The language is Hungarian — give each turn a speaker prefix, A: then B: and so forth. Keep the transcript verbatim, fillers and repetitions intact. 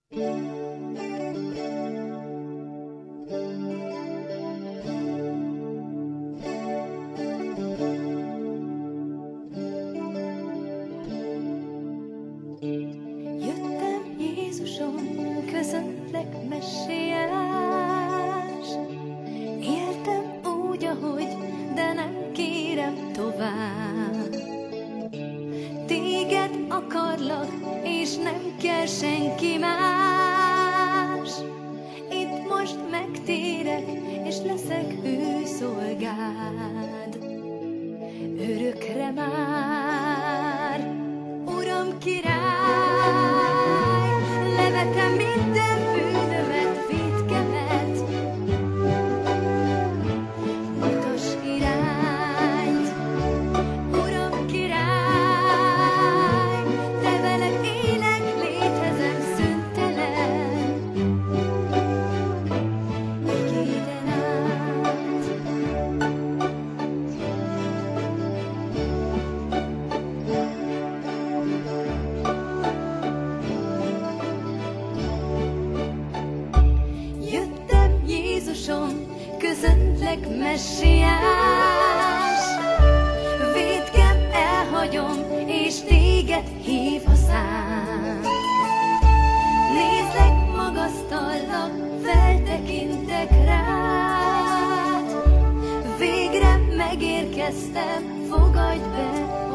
A: Jöttem Jézusom, közöntlek messiás. Éltem úgy, ahogy, de nem kérem tovább. Téged akarlak, és nem kell senki más. Itt most megtérek, és leszek ő szolgád. Örökre már, Uram király, levetem minden bűnömet, vétkemet. Mutass irányt, Uram király, te veled élek, létezem szüntelen. Igéden át. Jöttem Jézusom, közöntlek messiás. Vétkem elhagyom, és téged hív a szám. Nézlek, magasztallak, feltekintek rád. Végre megérkeztem, fogadj be